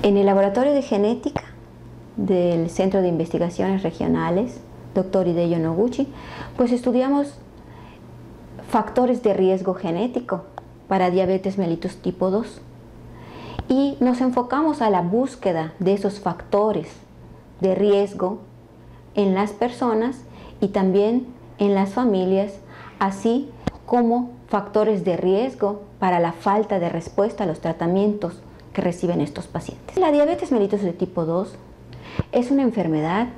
En el Laboratorio de Genética del Centro de Investigaciones Regionales, Dr. Hideo Noguchi, pues estudiamos factores de riesgo genético para diabetes mellitus tipo 2 y nos enfocamos a la búsqueda de esos factores de riesgo en las personas y también en las familias, así como factores de riesgo para la falta de respuesta a los tratamientos que reciben estos pacientes. La diabetes mellitus de tipo 2 es una enfermedad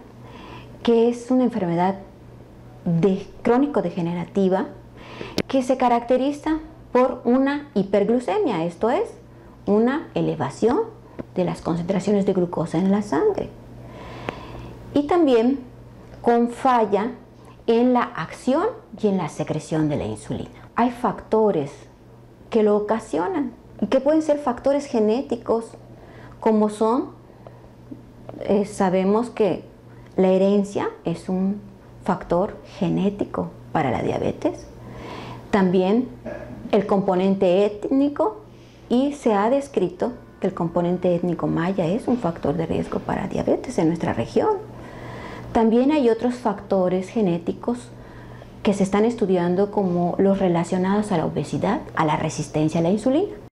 crónico-degenerativa que se caracteriza por una hiperglucemia, esto es, una elevación de las concentraciones de glucosa en la sangre. Y también con falla en la acción y en la secreción de la insulina. Hay factores que lo ocasionan y que pueden ser factores genéticos, como son, sabemos que la herencia es un factor genético para la diabetes, también el componente étnico, y se ha descrito que el componente étnico maya es un factor de riesgo para diabetes en nuestra región. También hay otros factores genéticos que se están estudiando como los relacionados a la obesidad, a la resistencia a la insulina.